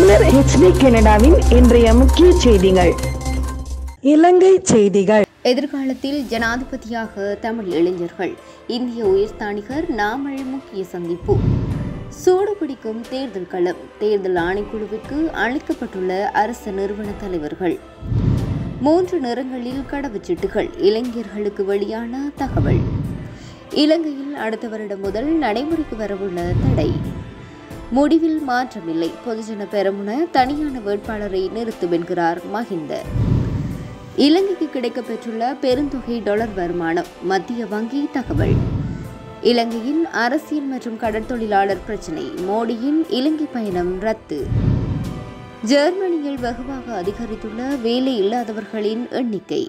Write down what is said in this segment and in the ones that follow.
மலர் HD கனடாவின் இன்றைய முக்கிய செய்திகள். இலங்கை செய்திகள். எதிர்காலத்தில் ஜனாதிபதியாக தமிழ் இளைஞர்கள், இந்திய உயர்ஸ்தானிகர் நாமல் முக்கிய சந்திப்பு. சூடுபிடிக்கும் தேர்தல் களம், தேர்தல் ஆணைக்குழுவிற்கு அளிக்கப்பட்டுள்ள அரசு நிறுவன தலைவர்கள். 3 நிறங்களில் கடவுச்சீட்டுகள், இளைஞர்களுக்கு வெளியான தகவல். இலங்கையில் அடுத்த வருடம் முதல் நடைமுறைக்கு வரவுள்ள தடை. முடிவில் மாற்றமில்லை, பொதுஜன பெரமுன தனியான வேட்பாளரை நிறுத்தும் என்கிறார் மஹிந்த. இலங்கைக்கு கிடைக்கப்பெற்றுள்ள பெருந்தொகை டாலர் வருமானம், மத்திய வங்கி தகவல். இலங்கையின் அரசியல் மற்றும் கடற்தொழிலாளர் பிரச்சினை, மோடியின் இலங்கை பயணம் ரத்து. ஜெர்மனியில் வெகுவாக அதிகரித்துள்ள வேலை இல்லாதவர்களின் எண்ணிக்கை.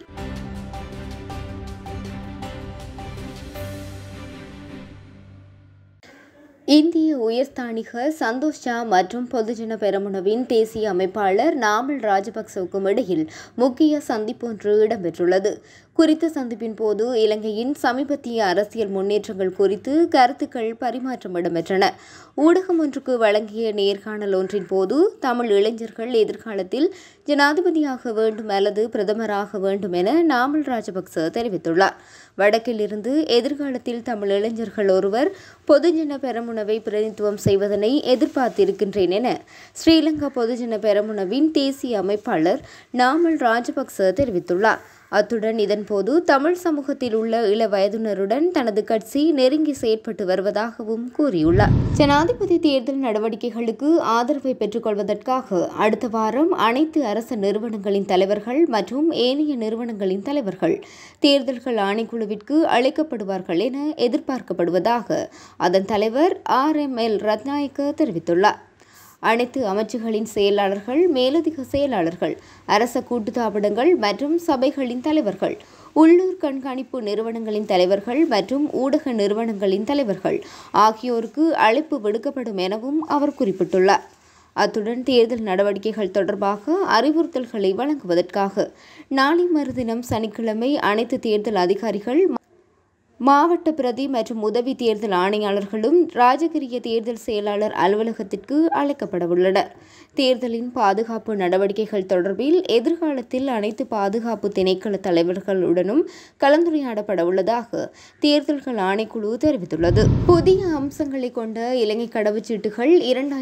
இந்திய உயர்ஸ்தானிகர் சந்தோஷ் ஜா மற்றும் பொதுஜன பெரமுனவின் தேசிய அமைப்பாளர் நாமல் ராஜபக்சவுக்கும் இடையில் முக்கிய சந்திப்பொன்று இடம்பெற்றுள்ளது. குறித்த சந்திப்பின் போது இலங்கையின் சமீபத்திய அரசியல் முன்னேற்றங்கள் குறித்து கருத்துக்கள் பரிமாற்றம் இடம்பெற்றன. ஊடகம் ஒன்றுக்கு வழங்கிய நேர்காணல் ஒன்றின் போது தமிழ் இளைஞர்கள் எதிர்காலத்தில் ஜனாதிபதியாக வேண்டும் அல்லது பிரதமராக வேண்டும் என நாமல் ராஜபக்ச தெரிவித்துள்ளார். வடக்கில் இருந்து எதிர்காலத்தில் தமிழ் இளைஞர்கள் ஒருவர் பொதுஜன பெரமுனவை பிரதிநிதித்துவம் செய்வதனை எதிர்பார்த்திருக்கின்றேன் என ஸ்ரீலங்கா பொதுஜன பெரமுனவின் தேசிய அமைப்பாளர் நாமல் ராஜபக்ச தெரிவித்துள்ளார். அத்துடன் இதன்போது தமிழ் சமூகத்தில் உள்ள இள வயதினருடன் தனது கட்சி நெருங்கி செயற்பட்டு வருவதாகவும் கூறியுள்ளார். ஜனாதிபதி தேர்தல் நடவடிக்கைகளுக்கு ஆதரவை பெற்றுக்கொள்வதற்காக அடுத்த வாரம் அனைத்து அரசு நிறுவனங்களின் தலைவர்கள் மற்றும் ஏனைய நிறுவனங்களின் தலைவர்கள் தேர்தல்கள் ஆணைக்குழுவிற்கு அழைக்கப்படுவார்கள் என எதிர்பார்க்கப்படுவதாக அதன் தலைவர் RML ரத்நாயக்க தெரிவித்துள்ளார். அனைத்து அமைச்சுகளின் செயலாளர்கள், மேலதிக செயலாளர்கள், அரச கூட்டுத்தாபனங்கள் மற்றும் சபைகளின் தலைவர்கள், உள்ளூர் கண்காணிப்பு நிறுவனங்களின் தலைவர்கள் மற்றும் ஊடக நிறுவனங்களின் தலைவர்கள் ஆகியோருக்கு அழைப்பு விடுக்கப்படும் எனவும் அவர் குறிப்பிட்டுள்ளார். அத்துடன் தேர்தல் நடவடிக்கைகள் தொடர்பாக அறிவுறுத்தல்களை வழங்குவதற்காக நாளை மறுதினம் சனிக்கிழமை அனைத்து தேர்தல் அதிகாரிகள், மாவட்ட பிரதி மற்றும் உதவி தேர்தல் ஆணையாளர்களும் ராஜகிரிய தேர்தல் செயலாளர் அலுவலகத்திற்கு அழைக்கப்படவுள்ளனர். தேர்தலின் பாதுகாப்பு நடவடிக்கைகள் தொடர்பில் எதிர்காலத்தில் அனைத்து பாதுகாப்பு திணைக்கள தலைவர்களுடனும் கலந்துரையாடப்பட உள்ளதாக தேர்தல்கள் ஆணைக்குழு தெரிவித்துள்ளது. புதிய அம்சங்களை கொண்ட இலங்கை கடவுச்சீட்டுகள்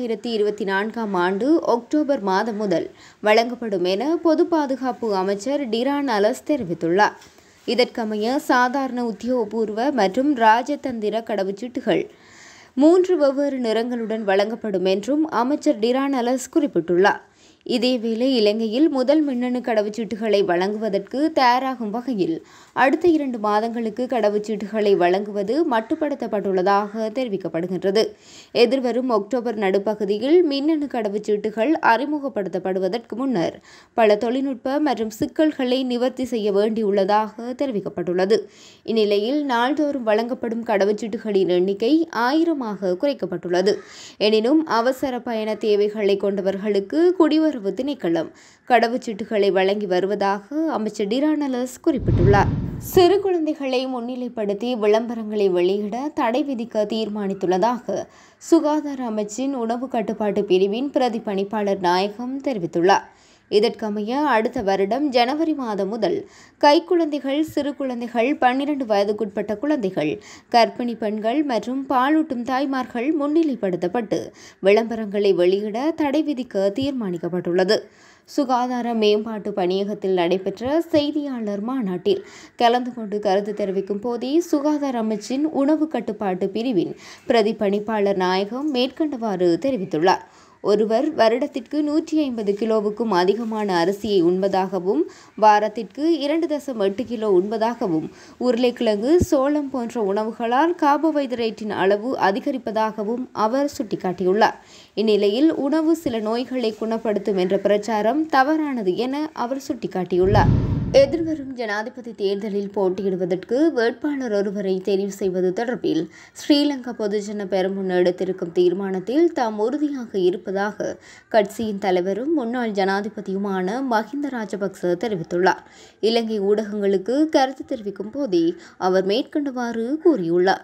2024ஆம் ஆண்டு அக்டோபர் மாதம் முதல் வழங்கப்படும் என பொது பாதுகாப்பு அமைச்சர் டிரான் அலஸ் தெரிவித்துள்ளார். இதற்கமைய சாதாரண உத்தியோகபூர்வ மற்றும் ராஜதந்திர கடவுச்சீட்டுகள் 3 வெவ்வேறு நிறங்களுடன் வழங்கப்படும் என்றும் அமைச்சர் டிரான் அலஸ் குறிப்பிட்டுள்ளார். இதேவேளை இலங்கையில் முதல் மின்னணு கடவுச்சீட்டுகளை வழங்குவதற்கு தயாராகும் வகையில் அடுத்த 2 மாதங்களுக்கு கடவுச்சீட்டுகளை வழங்குவது மட்டுப்படுத்தப்பட்டுள்ளதாக தெரிவிக்கப்படுகின்றது. எதிர்வரும் அக்டோபர் நடுப்பகுதியில் மின்னணு கடவுச்சீட்டுகள் அறிமுகப்படுத்தப்படுவதற்கு முன்னர் பல தொழில்நுட்ப மற்றும் சிக்கல்களை நிவர்த்தி செய்ய வேண்டியுள்ளதாக தெரிவிக்கப்பட்டுள்ளது. இந்நிலையில் நாள்தோறும் வழங்கப்படும் கடவுச்சீட்டுகளின் எண்ணிக்கை 1000ஆக குறைக்கப்பட்டுள்ளது. எனினும் அவசர பயண தேவைகளை கொண்டவர்களுக்கு குடிவரவு திணைக்களம் கடவுச்சீட்டுகளை வழங்கி வருவதாக அமைச்சர் டிரான் அலஸ் குறிப்பிட்டுள்ளார். சிறு குழந்தைகளை முன்னிலைப்படுத்தி விளம்பரங்களை வெளியிட தடை விதிக்க தீர்மானித்துள்ளதாக சுகாதார அமைச்சின் உணவு கட்டுப்பாட்டு பிரிவின் பிரதி பணிப்பாளர் நாயகம் தெரிவித்துள்ளார். இதற்கமைய அடுத்த வருடம் ஜனவரி மாதம் முதல் கைக்குழந்தைகள், சிறு குழந்தைகள், 12 வயதுக்குட்பட்ட குழந்தைகள், கர்ப்பிணி பெண்கள் மற்றும் பாலூட்டும் தாய்மார்கள் முன்னிலைப்படுத்தப்பட்டு விளம்பரங்களை வெளியிட தடை விதிக்க தீர்மானிக்கப்பட்டுள்ளது. சுகாதார மேம்பாட்டு பணியகத்தில் நடைபெற்ற செய்தியாளர் மாநாட்டில் கலந்து கொண்டு கருத்து தெரிவிக்கும் போதே சுகாதார அமைச்சின் உணவு கட்டுப்பாட்டு பிரிவின் பிரதி பணிப்பாளர் நாயகம் மேற்கண்டவாறு தெரிவித்துள்ளார். ஒருவர் வருடத்திற்கு 150 கிலோவுக்கும் அதிகமான அரிசியை உண்பதாகவும், வாரத்திற்கு 2.8 கிலோ உண்பதாகவும், உருளைக்கிழங்கு, சோளம் போன்ற உணவுகளால் கார்போஹைட்ரேட்டின் அளவு அதிகரிப்பதாகவும் அவர் சுட்டிக்காட்டியுள்ளார். இந்நிலையில் உணவு சில நோய்களை குணப்படுத்தும் என்ற பிரச்சாரம் தவறானது என அவர் சுட்டிக்காட்டியுள்ளார். எதிர்வரும் ஜனாதிபதி தேர்தலில் போட்டியிடுவதற்கு வேட்பாளர் ஒருவரை தெரிவு செய்வது தொடர்பில் ஸ்ரீலங்கா பொதுஜன பெரமுன எடுத்திருக்கும் தீர்மானத்தில் தாம் உறுதியாக இருப்பதாக கட்சியின் தலைவரும் முன்னாள் ஜனாதிபதியுமான மஹிந்த ராஜபக்ச தெரிவித்துள்ளார். இலங்கை ஊடகங்களுக்கு கருத்து தெரிவிக்கும் போதே அவர் மேற்கண்டவாறு கூறியுள்ளார்.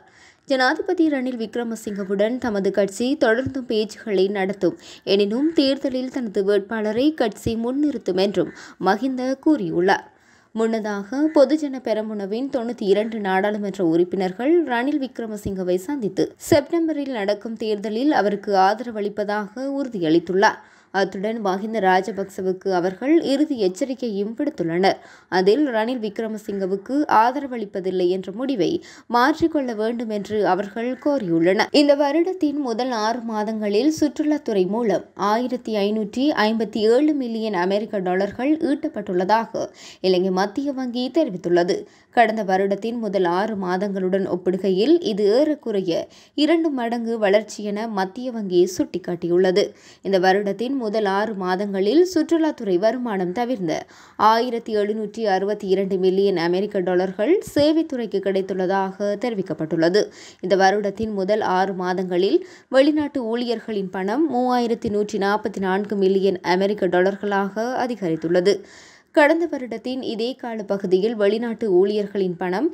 ஜனாதிபதி ரணில் விக்ரமசிங்கவுடன் தமது கட்சி தொடர்ந்தும் பேச்சுக்களை நடத்தும், எனினும் தேர்தலில் தனது வேட்பாளரை கட்சி முன்னிறுத்தும் என்றும் மஹிந்த கூறியுள்ளார். முன்னதாக பொதுஜன பெரமுனவின் 92 நாடாளுமன்ற உறுப்பினர்கள் ரணில் விக்ரமசிங்கவை சந்தித்து செப்டம்பரில் நடக்கும் தேர்தலில் அவருக்கு ஆதரவளிப்பதாக உறுதியளித்துள்ளார். அத்துடன் மஹிந்த ராஜபக்சவுக்கு அவர்கள் இறுதி எச்சரிக்கையும் விடுத்துள்ளனர். அதில் ரணில் விக்ரமசிங்கவுக்கு ஆதரவளிப்பதில்லை என்ற முடிவை மாற்றிக்கொள்ள வேண்டும் என்று அவர்கள் கோரியுள்ளனர். இந்த வருடத்தின் முதல் 6 மாதங்களில் சுற்றுலாத்துறை மூலம் 1557 மில்லியன் அமெரிக்க டாலர்கள் ஈட்டப்பட்டுள்ளதாக இலங்கை மத்திய வங்கி தெரிவித்துள்ளது. கடந்த வருடத்தின் முதல் 6 மாதங்களுடன் ஒப்பிடுகையில் இது ஏறக்குறைய 2 மடங்கு வளர்ச்சி என மத்திய வங்கி சுட்டிக்காட்டியுள்ளது. இந்த வருடத்தின் முதல் 6 மாதங்களில் சுற்றுலாத்துறை வருமானம் தவிர்ந்த 1762 மில்லியன் அமெரிக்க டாலர்கள் சேவைத்துறைக்கு கிடைத்துள்ளதாக தெரிவிக்கப்பட்டுள்ளது. இந்த வருடத்தின் முதல் 6 மாதங்களில் வெளிநாட்டு ஊழியர்களின் பணம் 3144 மில்லியன் அமெரிக்க டாலர்களாக அதிகரித்துள்ளது. கடந்த வருடத்தின் இதே கால பகுதியில் வெளிநாட்டு ஊழியர்களின் பணம்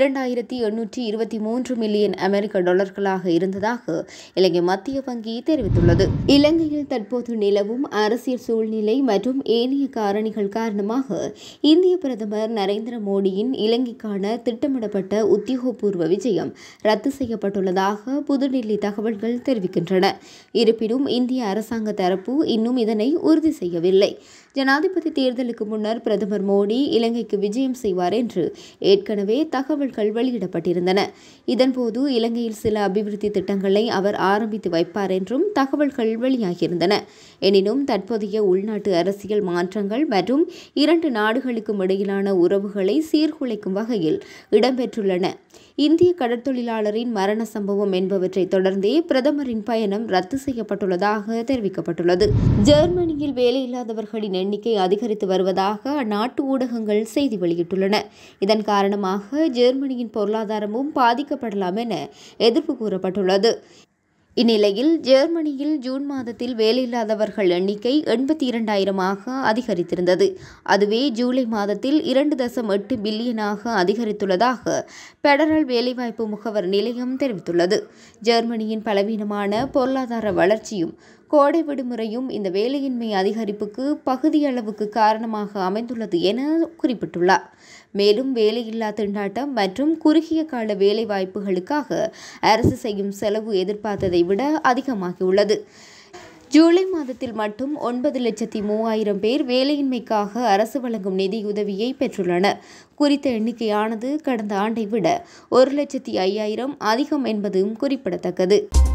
2823 மில்லியன் அமெரிக்க டாலர்களாக இருந்ததாக இலங்கை மத்திய வங்கி தெரிவித்துள்ளது. இலங்கையில் தற்போது நிலவும் அரசியல் சூழ்நிலை மற்றும் ஏனைய காரணிகள் காரணமாக இந்திய பிரதமர் நரேந்திர மோடியின் இலங்கைக்கான திட்டமிடப்பட்ட உத்தியோகபூர்வ விஜயம் ரத்து செய்யப்பட்டுள்ளதாக புதுடில்லி தகவல்கள் தெரிவிக்கின்றன. இருப்பினும் இந்திய அரசாங்க தரப்பு இன்னும் இதனை உறுதி செய்யவில்லை. ஜனாதிபதி தேர்தலுக்கு முன்னர் பிரதமர் மோடி இலங்கைக்கு விஜயம் செய்வார் என்று ஏற்கனவே தகவல்கள் வெளியிடப்பட்டிருந்தன. இதன்போது இலங்கையில் சில அபிவிருத்தி திட்டங்களை அவர் ஆரம்பித்து வைப்பார் என்றும் தகவல்கள் வெளியாகியிருந்தன. எனினும் தற்போதைய உள்நாட்டு அரசியல் மாற்றங்கள் மற்றும் 2 நாடுகளுக்கும் இடையிலான உறவுகளை சீர்குலைக்கும் வகையில் இடம்பெற்றுள்ளன. இந்திய கடற்தொழிலாளரின் மரண சம்பவம் என்பவற்றை தொடர்ந்தே பிரதமரின் பயணம் ரத்து செய்யப்பட்டுள்ளதாக தெரிவிக்கப்பட்டுள்ளது. ஜெர்மனியில் வேலையில்லாதவர்களின் எண்ணிக்கை அதிகரித்து வருவதாக அந்நாட்டு ஊடகங்கள் செய்தி வெளியிட்டுள்ளன. இதன் காரணமாக ஜெர்மனியின் பொருளாதாரமும் பாதிக்கப்படலாம் என எதிர்ப்பு கூறப்பட்டுள்ளது. இந்நிலையில் ஜெர்மனியில் ஜூன் மாதத்தில் வேலையில்லாதவர்கள் எண்ணிக்கை 82,000ஆக அதிகரித்திருந்தது. அதுவே ஜூலை மாதத்தில் 2.8 பில்லியனாக அதிகரித்துள்ளதாக பெடரல் வேலைவாய்ப்பு முகவர் நிலையம் தெரிவித்துள்ளது. ஜெர்மனியின் பலவீனமான பொருளாதார வளர்ச்சியும் கோடை விடுமுறையும் இந்த வேலையின்மை அதிகரிப்புக்கு பகுதியளவுக்கு காரணமாக அமைந்துள்ளது என குறிப்பிட்டுள்ளார். மேலும் வேலையில்லா திண்டாட்டம் மற்றும் குறுகிய கால வேலை வாய்ப்புகளுக்காக அரசு செய்யும் செலவு எதிர்பார்த்ததை விட அதிகமாகியுள்ளது. ஜூலை மாதத்தில் மட்டும் 9,03,000 பேர் வேலையின்மைக்காக அரசு வழங்கும் நிதியுதவியை பெற்றுள்ளனர். குறித்த எண்ணிக்கையானது கடந்த ஆண்டை விட 1,05,000 அதிகம் என்பதும் குறிப்பிடத்தக்கது.